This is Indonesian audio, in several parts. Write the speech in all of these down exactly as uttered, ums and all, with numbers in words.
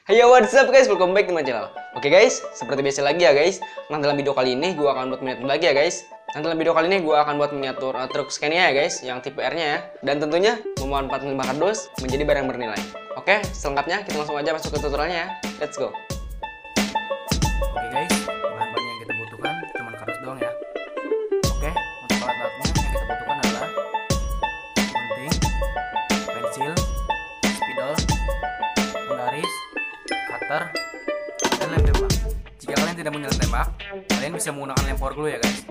Hey yo, what's up guys, welcome back to my channel. Oke guys, seperti biasa lagi ya guys. Nah, dalam video kali ini gue akan buat miniatur lagi ya guys. Nah, dalam video kali ini gue akan buat miniatur uh, truk Scania ya guys, yang tipe R nya ya. Dan tentunya memanfaatkan lima kardus menjadi barang bernilai. Oke, selengkapnya kita langsung aja masuk ke tutorialnya ya. Let's go. Oke guys, bahan-bahan yang kita butuhkan cuma kardus doang ya. Oke, untuk alat-alatnya yang kita butuhkan adalah gunting, pensil, spidol, penggaris, cutter, dan lem tembak. Jika kalian tidak punya lem tembak, kalian bisa menggunakan lem power glue ya guys.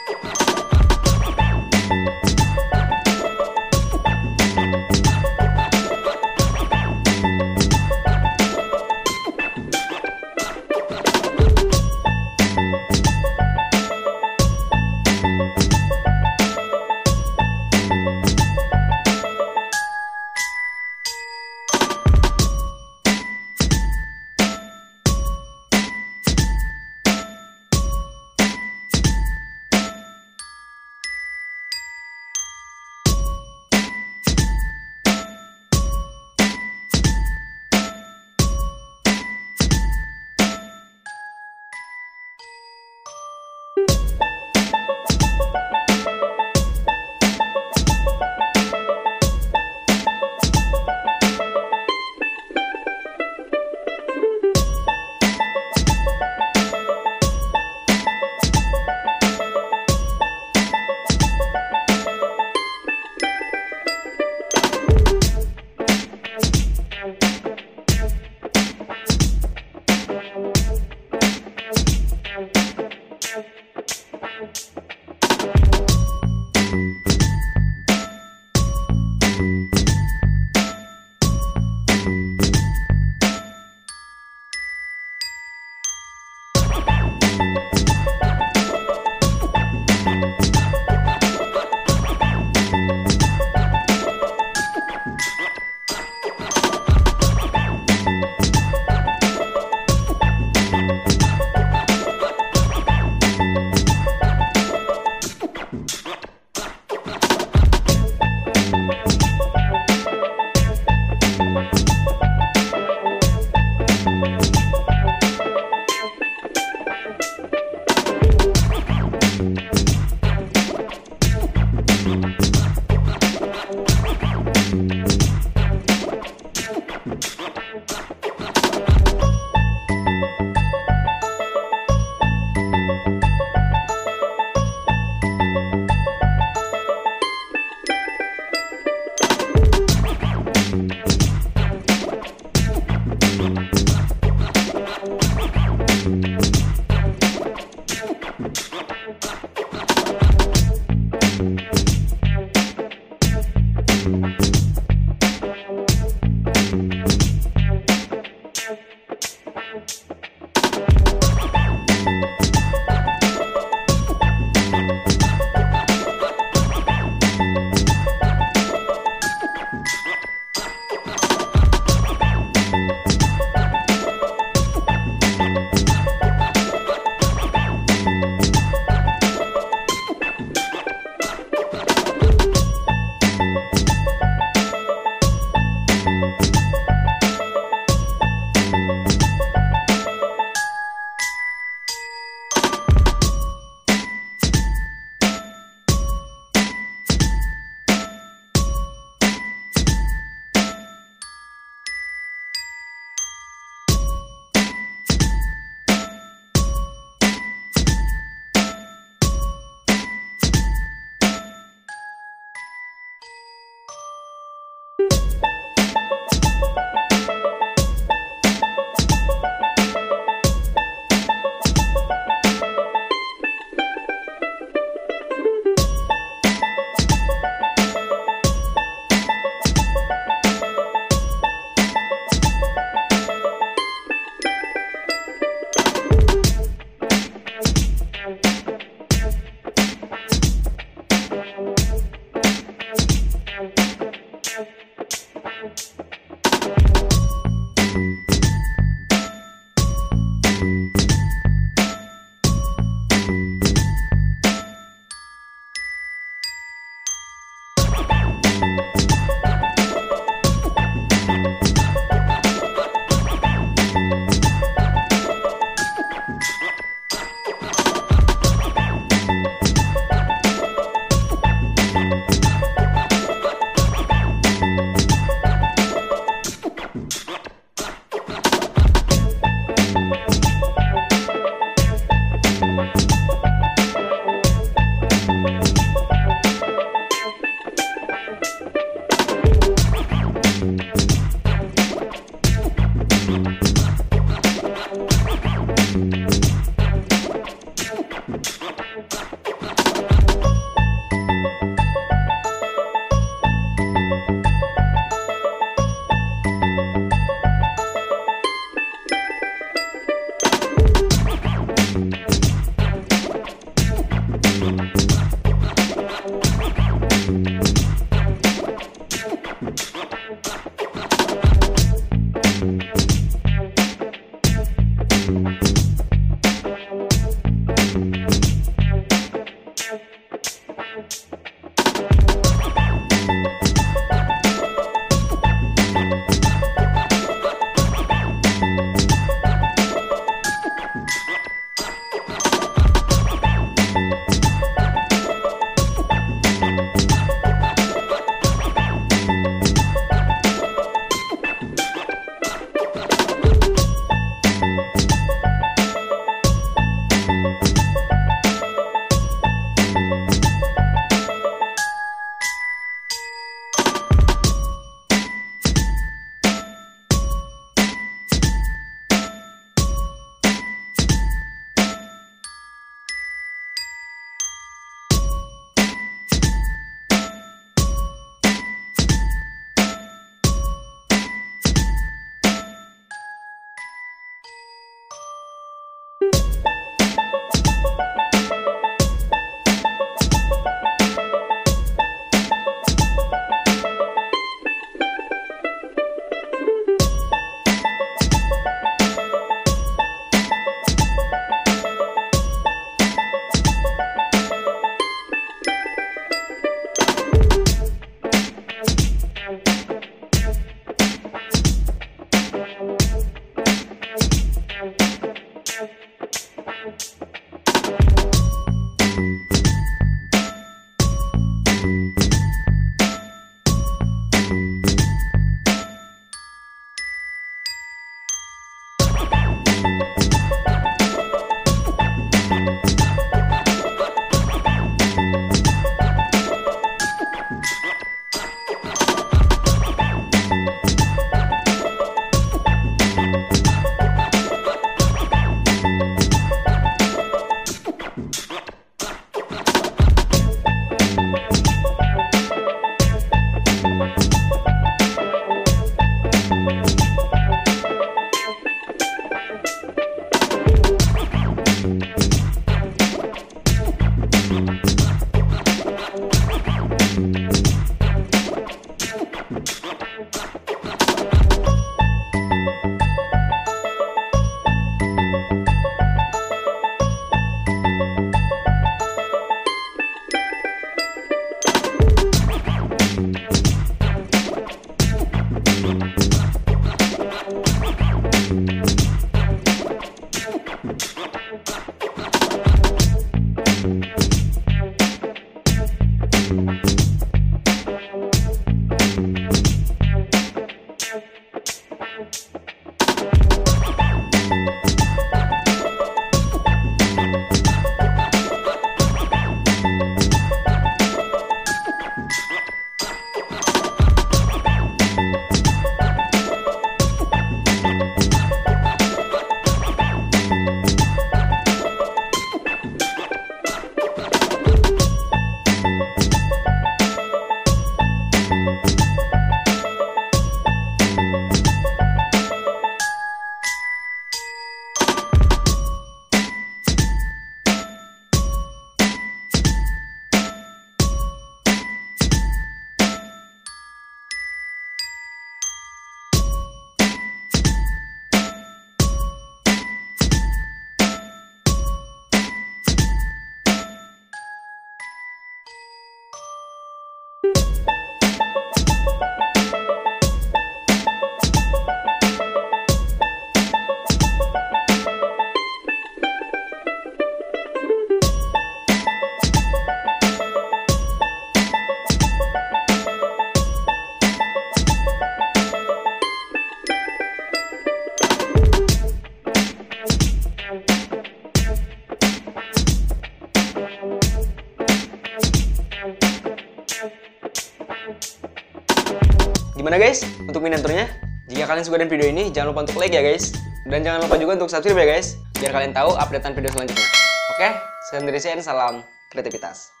Gimana guys untuk miniaturnya? Jika kalian suka dengan video ini, jangan lupa untuk like ya guys. Dan jangan lupa juga untuk subscribe ya guys, biar kalian tahu updatean video selanjutnya. Oke, sekian dari saya, salam kreativitas.